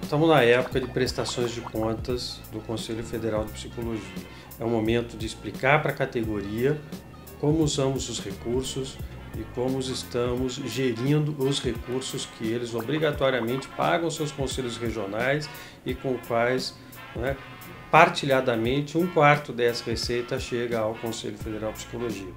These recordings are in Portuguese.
Estamos na época de prestações de contas do Conselho Federal de Psicologia. É o momento de explicar para a categoria como usamos os recursos e como estamos gerindo os recursos que eles obrigatoriamente pagam aos seus conselhos regionais e com quais, partilhadamente, 1/4 dessa receita chega ao Conselho Federal de Psicologia.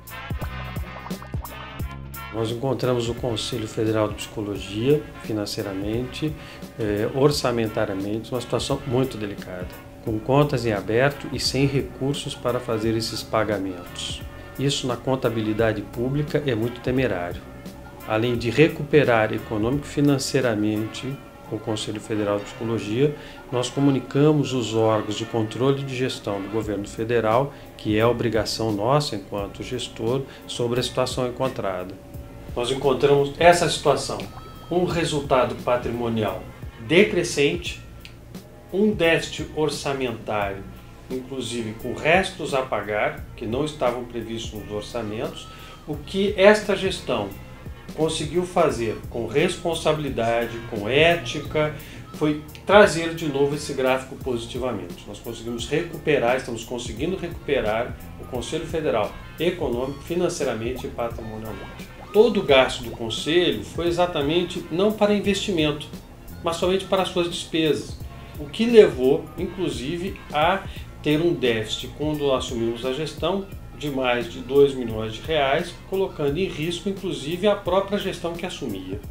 Nós encontramos o Conselho Federal de Psicologia, financeiramente, orçamentariamente, numa situação muito delicada, com contas em aberto e sem recursos para fazer esses pagamentos. Isso na contabilidade pública é muito temerário. Além de recuperar econômico-financeiramente o Conselho Federal de Psicologia, nós comunicamos os órgãos de controle de gestão do governo federal, que é a obrigação nossa enquanto gestor, sobre a situação encontrada. Nós encontramos essa situação, um resultado patrimonial decrescente, um déficit orçamentário, inclusive com restos a pagar, que não estavam previstos nos orçamentos. O que esta gestão conseguiu fazer com responsabilidade, com ética, foi trazer de novo esse gráfico positivamente. Nós conseguimos recuperar, estamos conseguindo recuperar o Conselho Federal econômico, financeiramente e patrimonialmente. Todo o gasto do Conselho foi exatamente não para investimento, mas somente para as suas despesas, o que levou, inclusive, a ter um déficit, quando assumimos a gestão, de mais de 2 milhões de reais, colocando em risco, inclusive, a própria gestão que assumia.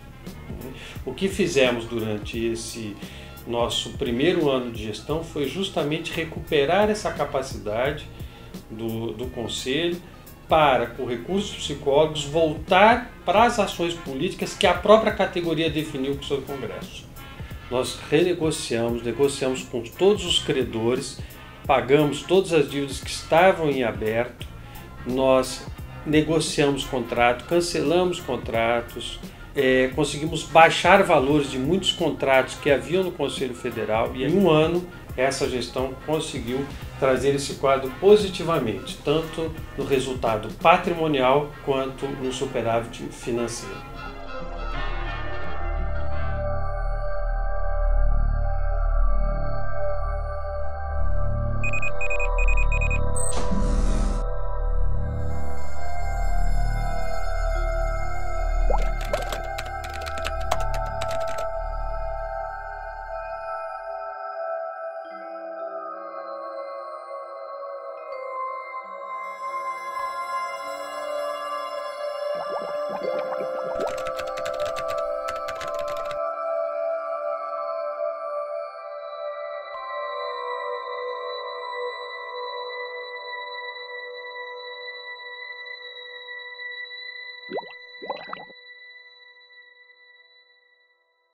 O que fizemos durante esse nosso primeiro ano de gestão foi justamente recuperar essa capacidade do Conselho para, com recursos psicólogos, voltar para as ações políticas que a própria categoria definiu com o seu Congresso. Nós negociamos com todos os credores, pagamos todas as dívidas que estavam em aberto, nós negociamos contrato, cancelamos contratos, conseguimos baixar valores de muitos contratos que haviam no Conselho Federal, e em um ano essa gestão conseguiu trazer esse quadro positivamente, tanto no resultado patrimonial quanto no superávit financeiro. You